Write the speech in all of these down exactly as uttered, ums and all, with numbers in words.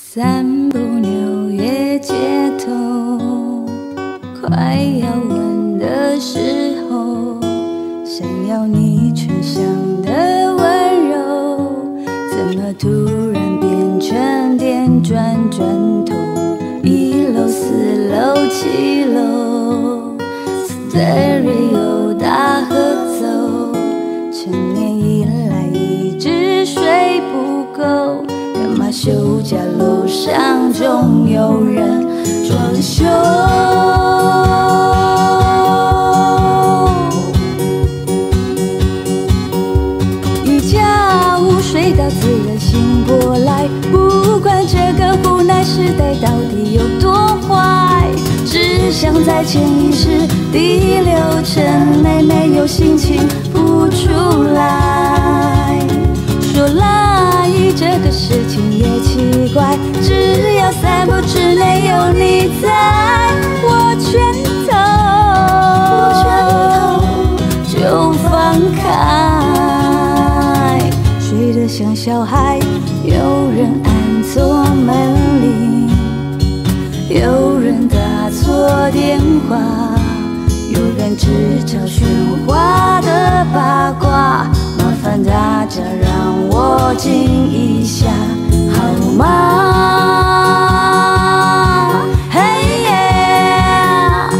散步纽约街头，快要吻的时候，想要你唇上的温柔，怎么突然变成电转转头？一楼、四楼、七楼 ，Stereo 大合奏，成年以来一直睡不够。 休假楼上总有人装修，一觉午睡到自然醒过来，不管这个无奈时代到底有多坏，只想在潜意识第六层内没有心情不出来，说来这个事情也奇怪，只要三步之内有你在，我拳头就放开。睡得像小孩，有人按错门铃，有人打错电话，有人制造喧哗的八卦。 麻烦大家让我静一下，好吗？嘿耶！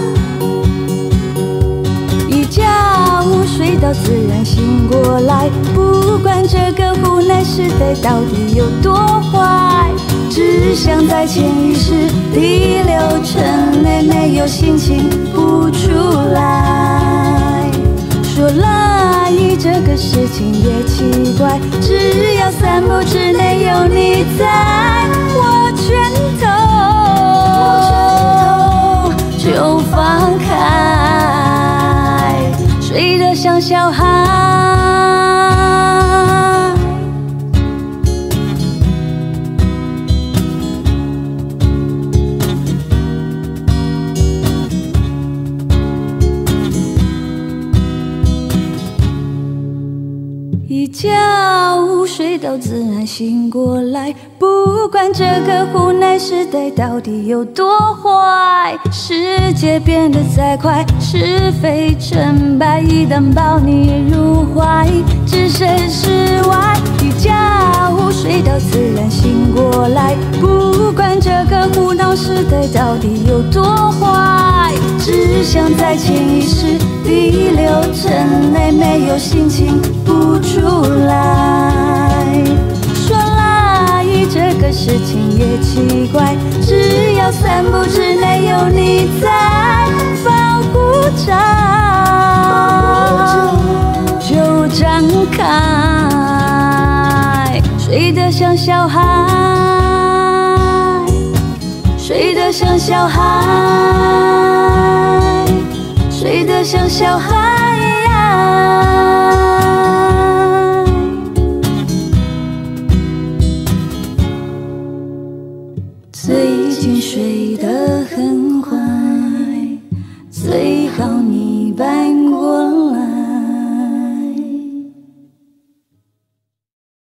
一觉午睡到自然醒过来，不管这个无奈时代到底有多坏，只想在潜意识第六层内没有心情不出来，说来。 这个事情也奇怪，只要三步之内有你在，我拳头就放开，睡得像小孩。 一觉午睡到自然醒过来，不管这个无奈时代到底有多坏，世界变得再快，是非成败一旦抱你入怀，置身事外。一觉午睡到自然醒过来，不管这个胡闹时代到底有多坏，只想在潜意识第六层内没有心情不出来，说来这个事情也奇怪，只要三步之内有你在，防护罩就张开，睡得像小孩，睡得像小孩，睡得像小孩。 最近睡得很坏，最好。